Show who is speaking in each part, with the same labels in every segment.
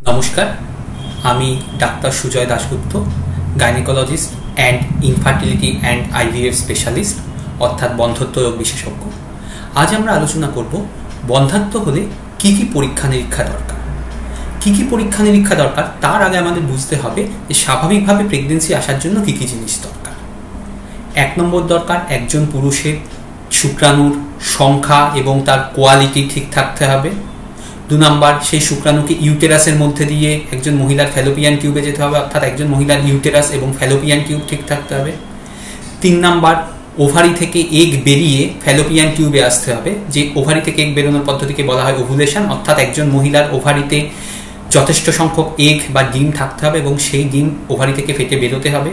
Speaker 1: নমস্কার, আমি doctor Sujoy Dasgupta, gynaecologist and infertility and IVF specialist অর্থাৎ বন্ধ্যত্ব রোগ বিশেষজ্ঞ। আজ আমরা আলোচনা করব বন্ধ্যাত্ব হলে কি কি পরীক্ষা নিরীক্ষা দরকার। কি কি পরীক্ষা নিরীক্ষা দরকার তার আগে আমাদের বুঝতে হবে যে স্বাভাবিকভাবে প্রেগনেন্সি আসার জন্য কি কি জিনিস দরকার। 1 নম্বর দরকার, একজন পুরুষের শুক্রাণুর সংখ্যা এবং তার কোয়ালিটি ঠিক থাকতে হবে। 2 নম্বর, সেই শুক্রাণুকে ইউটেরাসের মধ্যে দিয়ে একজন মহিলার ফ্যালোপিয়ান টিউবে যেতে হবে, অর্থাৎ একজন মহিলার ইউটেরাস এবং ফ্যালোপিয়ান টিউব ঠিক থাকতে হবে। 3 নম্বর, ওভারি থেকে এগ বেরিয়ে ফ্যালোপিয়ান টিউবে আসতে হবে। যে ওভারি থেকে এগ বেরোনোর পদ্ধতিকে বলা হয় ওভুলেশন, অর্থাৎ একজন মহিলার ওভারিতে যথেষ্ট সংখ্যক এগ বা ডিম থাকতে হবে এবং সেই ডিম ওভারি থেকে ফেটে বেরোতে হবে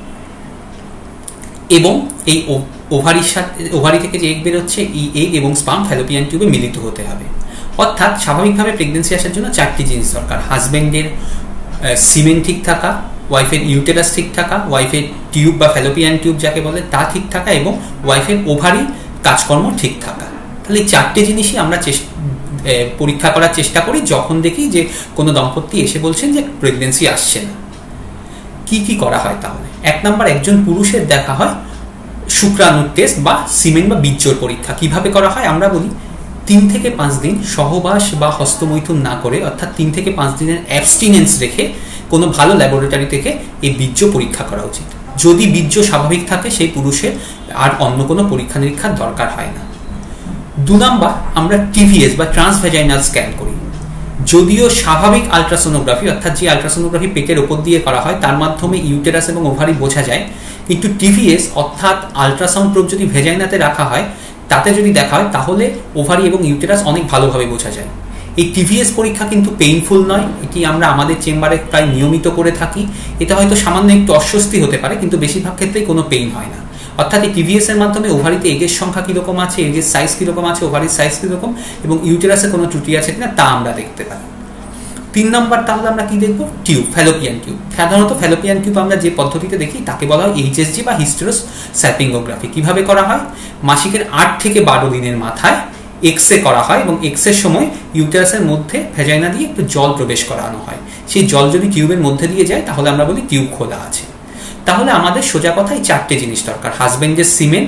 Speaker 1: এবং এই ওভারি থেকে যে এগ বেরোচ্ছে এই এগ এবং স্পার্ম ফ্যালোপিয়ান টিউবে মিলিত হতে হবে। অর্থাৎ স্বাভাবিকভাবে প্রেগনেন্সি আসার জন্য 4টি জিনিস দরকার: হাজব্যান্ডের সিমেন ঠিক থাকা, ওয়াইফের ইউটেরাস ঠিক থাকা, ওয়াইফের টিউব বা ফ্যালোপিয়ান টিউব যাকে বলে তা ঠিক থাকা এবং ওয়াইফের ওভারি কাজকর্ম ঠিক থাকা। তাহলে এই 4টে জিনিসই আমরা পরীক্ষা করার চেষ্টা করি যখন দেখি যে কোনো দম্পতি এসে বলছেন যে প্রেগনেন্সি আসছে না। কি কি করা হয় তাহলে? 1 নম্বর, একজন পুরুষের দেখা হয় শুক্রাণুর টেস্ট বা সিমেন বা বীর্যর পরীক্ষা। কিভাবে করা হয় আমরা বলি, 3 থেকে 5 দিন সহবাস বা হস্তমৈথুন না করে, অর্থাৎ 3 থেকে 5 দিনের অ্যাবস্টিনেন্স রেখে কোনো ভালো ল্যাবরেটরি থেকে এই বীর্য পরীক্ষা করা উচিত। যদি বীর্য স্বাভাবিক থাকে সেই পুরুষের আর অন্য কোনো পরীক্ষা নিরীক্ষার দরকার হয় না। 2 নম্বর, আমরা টিভিএস বা ট্রান্সভ্যাজাইনাল স্ক্যান করি। যদিও স্বাভাবিক আলট্রাসোনোগ্রাফি, অর্থাৎ যে আলট্রাসোনোগ্রাফি পেটের ওপর দিয়ে করা হয় তার মাধ্যমে ইউটেরাস এবং ওভারি বোঝা যায়, কিন্তু টিভিএস অর্থাৎ আলট্রাসাউন্ড প্রোব যদি ভেজাইনাতে রাখা হয় তাতে যদি দেখা হয় তাহলে ওভারি এবং ইউটেরাস অনেক ভালোভাবে বোঝা যায়। এই টিভিএস পরীক্ষা কিন্তু পেইনফুল নয়, এটি আমরা আমাদের চেম্বারে প্রায় নিয়মিত করে থাকি। এটা হয়তো সামান্য একটু অস্বস্তি হতে পারে কিন্তু বেশিরভাগ ক্ষেত্রেই কোনো পেইন হয় না। অর্থাৎ এই টিভিএস এর মাধ্যমে ওভারিতে এগের সংখ্যা কীরকম আছে, এগের সাইজ কীরকম আছে, ওভারির সাইজ কীরকম এবং ইউটেরাসে কোনো ত্রুটি আছে কিনা তা আমরা দেখতে পাই। 3 নম্বর, তাহলে আমরা কি দেখব? Tube, fallopian tube. সাধারণত ফ্যালোপিয়ান টিউব আমরা যে পদ্ধতিতে দেখি তাকে বলা হয় এইচএসজি বা হিস্টেরোস্যালপিঙ্গোগ্রাফি। কিভাবে করা হয়? মাসিকের 8 থেকে 12 দিনের মাথায় এক্স রে করা হয় এবং এক্স এর সময় ইউটেরাসের মধ্যে ভেজাইনা দিয়ে একটু জল প্রবেশ করানো হয়। সেই জল যদি টিউবের মধ্যে দিয়ে যায় তাহলে আমরা বলি টিউব খোলা আছে। তাহলে আমাদের সোজা কথায় 4টে জিনিস দরকার: হাজব্যান্ডের সিমেন,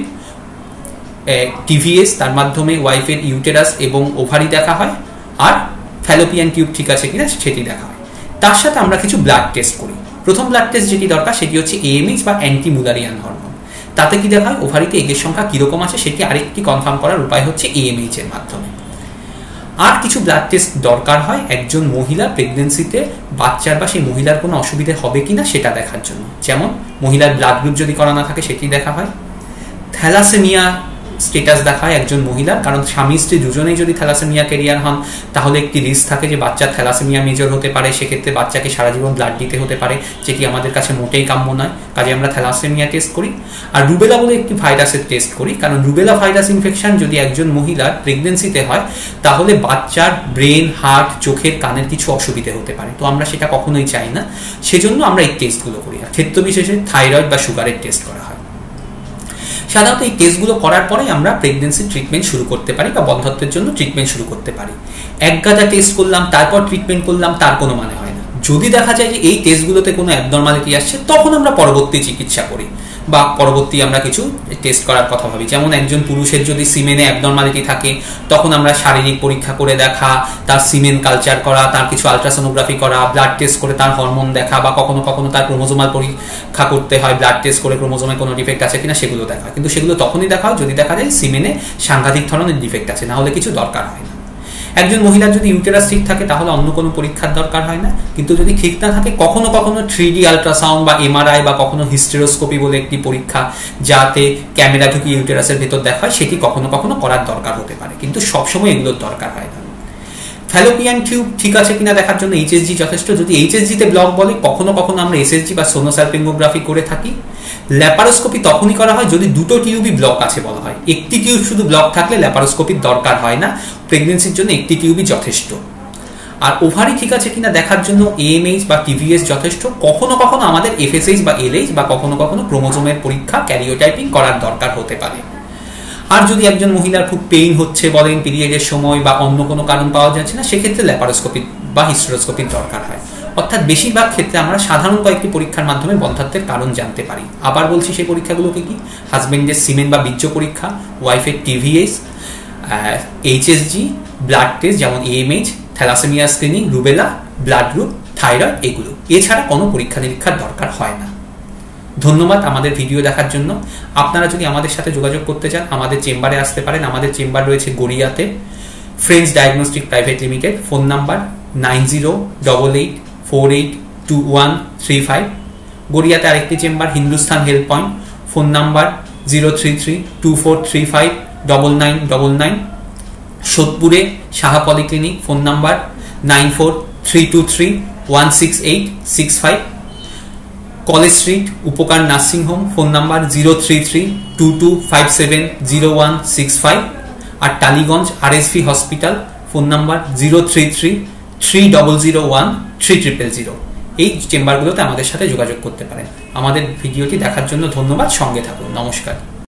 Speaker 1: টিভিএস, তার মাধ্যমে ওয়াইফের ইউটেরাস এবং ওভারি দেখা হয়, আর ফ্যালোপিয়ান টিউব ঠিক আছে কিনা সেটি দেখা হয়। তার সাথে আমরা কিছু ব্লাড টেস্ট করি। প্রথম ব্লাড টেস্ট যেটি দরকার সেটি হচ্ছে এএমএইচ বা অ্যান্টিমুলারিয়ান হরমোন। তাতে কি দেখা হয়? ওভারিতে এগের সংখ্যা কীরকম আছে সেটি আরেকটি কনফার্ম করার উপায় হচ্ছে এএমএইচ এর মাধ্যমে। আর কিছু ব্লাড টেস্ট দরকার হয় একজন মহিলা প্রেগনেন্সিতে বাচ্চার বা সেই মহিলার কোনো অসুবিধে হবে কিনা সেটা দেখার জন্য। যেমন মহিলার ব্লাড গ্রুপ যদি করা না থাকে সেটি দেখা হয়। থ্যালাসেমিয়া স্টেটাস দেখা হয় একজন মহিলার, কারণ স্বামী স্ত্রী দুজনেই যদি থ্যালাসেমিয়া ক্যারিয়ার হন তাহলে একটি রিস্ক থাকে যে বাচ্চার থ্যালাসেমিয়া মেজর হতে পারে, সেক্ষেত্রে বাচ্চাকে সারা জীবন ব্লাড দিতে হতে পারে, যেটি আমাদের কাছে মোটেই কাম্য নয়। কাজে আমরা থ্যালাসেমিয়া টেস্ট করি। আর রুবেলা বলে একটি ভাইরাসের টেস্ট করি, কারণ রুবেলা ভাইরাস ইনফেকশন যদি একজন মহিলার প্রেগনেন্সিতে হয় তাহলে বাচ্চার ব্রেন, হার্ট, চোখের, কানের কিছু অসুবিধে হতে পারে। তো আমরা সেটা কখনোই চাই না, সেজন্য আমরা এই টেস্টগুলো করি। আর ক্ষেত্র বিশেষে থাইরয়েড বা সুগারের টেস্ট করা হয়। সাধারণত এই টেস্টগুলো করার পরেই আমরা প্রেগনেন্সি ট্রিটমেন্ট শুরু করতে পারি বা বন্ধ্যত্বের জন্য ট্রিটমেন্ট শুরু করতে পারি। একগাদা টেস্ট করলাম তারপর ট্রিটমেন্ট করলাম তার কোনো মানে হয় না। যদি দেখা যায় যে এই টেস্টগুলোতে কোনো অ্যাবনর্মালিটি আসছে তখন আমরা পরবর্তী চিকিৎসা করি বা পরবর্তী আমরা কিছু টেস্ট করার কথা ভাবি। যেমন একজন পুরুষের যদি সিমেনে অ্যাবনর্মালিটি থাকে তখন আমরা শারীরিক পরীক্ষা করে দেখা, তার সিমেন কালচার করা, তার কিছু আলট্রাসোনোগ্রাফি করা, ব্লাড টেস্ট করে তার হরমোন দেখা, বা কখনো কখনো তার ক্রোমোজোমাল পরীক্ষা করতে হয়, ব্লাড টেস্ট করে ক্রোমোজোমে কোনো ডিফেক্ট আছে কিনা সেগুলো দেখা হয়। কিন্তু সেগুলো তখনই দেখা হয় যদি দেখা যায় সিমেনে সাংঘাতিক ধরনের ডিফেক্ট আছে, না হলে কিছু দরকার হয় না। একজন মহিলার যদি ইউটেরাস ঠিক থাকে তাহলে অন্য কোনো পরীক্ষার দরকার হয় না, কিন্তু যদি ঠিক না থাকে কখনো কখনো 3D আলট্রাসাউন্ড বা এমআরআই বা কখনো হিস্টেরোস্কোপি বলে একটি পরীক্ষা যাতে ক্যামেরা ঢুকিয়ে ইউটেরাসের ভেতর দেখা হয় সেটি কখনো কখনো করার দরকার হতে পারে, কিন্তু সবসময় এগুলোর দরকার হয় না। ফ্যালোপিয়ান টিউব ঠিক আছে কিনা দেখার জন্য এইচএসজি যথেষ্ট। যদি এইচএসজিতে ব্লক বলে কখনো কখনো আমরা এসএসজি বা সোনোসালপিঙ্গোগ্রাফি করে থাকি। ল্যাপারোস্কোপি তখনই করা হয় যদি দুটো টিউবই ব্লক আছে বলা হয়। একটি টিউব শুধু ব্লক থাকলে ল্যাপারোস্কোপির দরকার হয় না, প্রেগনেন্সির জন্য একটি টিউবই যথেষ্ট। আর ওভারি ঠিক আছে কিনা দেখার জন্য এএমএইচ বা টিভিএস যথেষ্ট। কখনো কখনো আমাদের এফএসএইচ বা এলএইচ বা কখনো কখনো ক্রোমোজোমের পরীক্ষা, ক্যারিওটাইপিং করার দরকার হতে পারে। আর যদি একজন মহিলার খুব পেইন হচ্ছে বলেন পিরিয়ডের সময় বা অন্য কোনো কারণ পাওয়া যাচ্ছে না, সেক্ষেত্রে ল্যাপারোস্কোপির বা হিস্টেরোস্কোপির দরকার হয়। অর্থাৎ বেশিরভাগ ক্ষেত্রে আমরা সাধারণ কয়েকটি পরীক্ষার মাধ্যমে বন্ধ্যাত্বের কারণ জানতে পারি। আবার বলছি, সেই পরীক্ষাগুলোকে কি? হাজবেন্ডের সিমেন বা বীর্য পরীক্ষা, ওয়াইফের টিভিএস, এইচএসজি, ব্লাড টেস্ট যেমন AMH, thalassaemia screening, rubella, blood group, thyroid, এগুলো। এছাড়া কোনো পরীক্ষা নিরীক্ষার দরকার হয় না। ধন্যবাদ আমাদের ভিডিও দেখার জন্য। আপনারা যদি আমাদের সাথে যোগাযোগ করতে চান, আমাদের চেম্বারে আসতে পারেন। আমাদের চেম্বার রয়েছে গড়িয়াতে, friends diagnostic private limited. Phone number 9088482135। গড়িয়াতে আরেকটি chamber Hindustan health point. Phone number 03324359999। সোদপুরে Saha polyclinic. Phone number 9432316865। College street Upakar nursing home. Phone number 03322570165। আর Tollygunge RSV hospital. Phone number 03330013000। এই চেম্বারগুলোতে আমাদের সাথে যোগাযোগ করতে পারেন। আমাদের ভিডিওটি দেখার জন্য ধন্যবাদ। সঙ্গে থাকুন। নমস্কার।